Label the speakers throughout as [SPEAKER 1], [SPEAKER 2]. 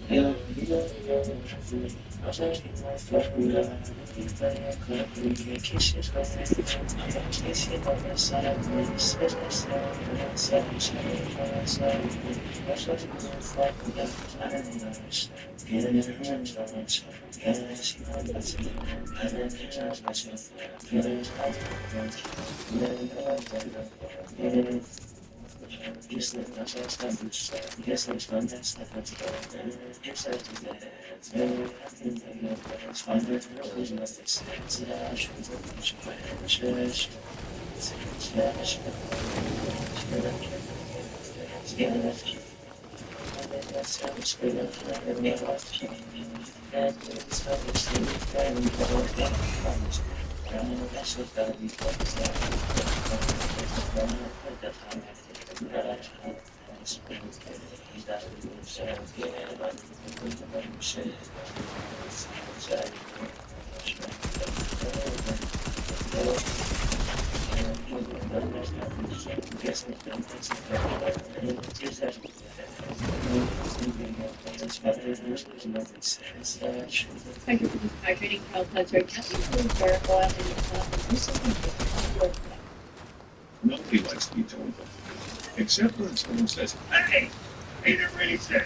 [SPEAKER 1] Thank you for this hydrating health that's very testing for vertical and
[SPEAKER 2] Nobody likes to be told, except when someone says, "Hey, he didn't really say."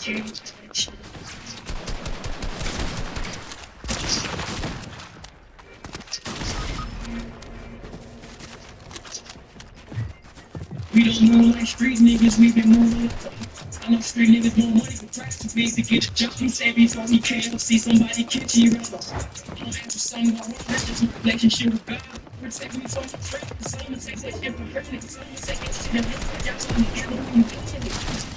[SPEAKER 2] We don't know like street niggas, we been moving. I know street niggas more money for price too big to get a job. He said before he can't see somebody catch you. I don't answer something about that's just my relationship with God. Protect me from my friends. Someone takes that shit for granted. Someone takes that shit and y'all trying to get on me.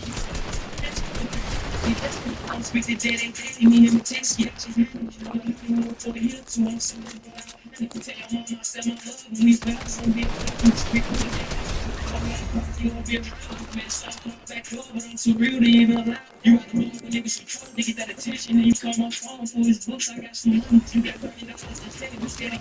[SPEAKER 2] I'm speaking dead and paying me in the text. Yeah, she's moving to the hill too. I'm so good. Tell your mama I said my love when these bells on me. You won't be a problem, man. Stop back up, but I'm too real to even allow. You got the money, nigga, some trouble to get that attention. And you call my phone for his books. I got some money. You got $30 to save. It's getting